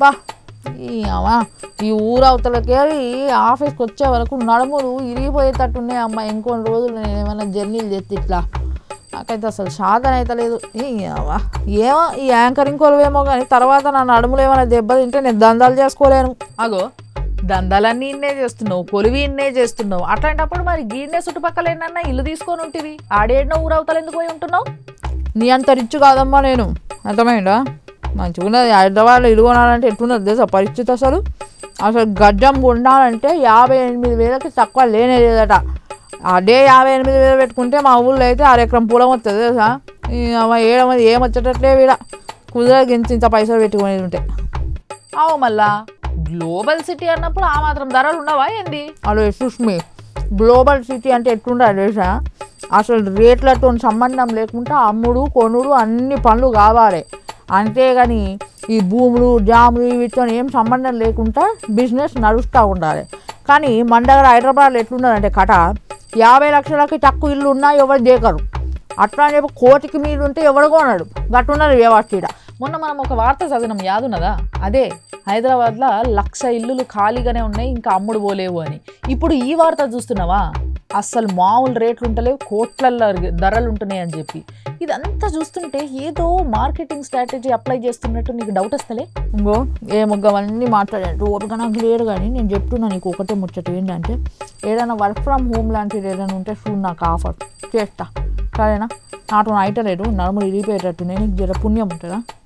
బా ఈ ఊరు అవతలకి ఆఫీస్కి వచ్చే వరకు నడుములు ఇరిగిపోయేటట్టున్నాయి అమ్మ. ఇంకొన్ని రోజులు నేను ఏమైనా జర్నీలు చేస్తే ఇట్లా నాకైతే అసలు సాధన అయితే లేదు. ఏమో ఈ యాంకరింగ్ కొలువేమో కానీ తర్వాత నా నడుములు ఏమైనా దెబ్బతింటే నేను దందాలు చేసుకోలేను. అగో దందాలన్నీ ఇన్నే చేస్తున్నావు, కొలివి ఇన్నే చేస్తున్నావు. అట్లాంటప్పుడు మరి గీన్నే చుట్టుపక్కల ఏంటన్నా ఇల్లు తీసుకొని ఉంటుంది. ఆడేడిన ఊరు అవతల ఎందుకు పోయి ఉంటున్నావు? నీ అంత రిచ్ కాదమ్మా నేను, అర్థమైందా? మంచిగా ఉన్నది హైదరాబాద్లో ఇల్లు కొనాలంటే ఎట్లున్నది తెలుసా పరిస్థితి? అసలు గజం కొనాలంటే 58,000కి తక్కువ లేనే లేదట. అదే 58,000 పెట్టుకుంటే మా ఊళ్ళో అయితే 6 ఎకరం పొలం వస్తుంది తెలుసా. ఏడమది ఏమొచ్చేటట్లే వీడ కుదిరే ఇంత పైసలు పెట్టుకునేది ఉంటే. అవు మళ్ళా గ్లోబల్ సిటీ అన్నప్పుడు ఆ మాత్రం ధరలు ఉండవా ఏంది? అలా సుష్మి గ్లోబల్ సిటీ అంటే ఎట్లుంటుంది తెలుసా? అసలు రేట్లతో సంబంధం లేకుండా అమ్ముడు కొనుడు అన్ని పనులు కావాలి. అంతేగాని ఈ భూములు జాములు వీటితో ఏం సంబంధం లేకుండా బిజినెస్ నడుస్తూ ఉండాలి. కానీ మన దగ్గర హైదరాబాద్లో ఎట్లున్నదంటే కట 50 లక్షలకి తక్కువ ఇల్లు ఉన్నా ఎవరు దేకరు. అట్లా అని చెప్పి 1 కోటికి మీద ఉంటే ఎవరు కొనడు. గట్టున్నది వ్యవస్థ. మొన్న మనం ఒక వార్త చదివినాం, యాదున్నదా? అదే హైదరాబాద్లో 1,00,000 ఇల్లులు ఖాళీగానే ఉన్నాయి, ఇంకా అమ్ముడు పోలేవు అని. ఇప్పుడు ఈ వార్త చూస్తున్నావా? అస్సలు మామూలు రేట్లు ఉంటలేవు, కోట్లల్లో ధరలు ఉంటున్నాయి అని చెప్పి. ఇదంతా చూస్తుంటే ఏదో మార్కెటింగ్ స్ట్రాటజీ అప్లై చేస్తున్నట్టు నీకు డౌట్ వస్తలే? ఇంకో ఏ ముగ్గవన్నీ మాట్లాడాడు ఓపిక నాకు లేడు. కానీ నేను చెప్తున్నా నీకు ఒకటే ముచ్చట ఏంటంటే, ఏదైనా వర్క్ ఫ్రమ్ హోమ్ లాంటిది ఏదైనా ఉంటే చూడు, నాకు ఆఫర్ చేస్తా, సరేనా? నాతో అయితలేదు, నడుములు ఇరిగిపోయేటట్టు. నేను నీకు జర పుణ్యం ఉంటుందా?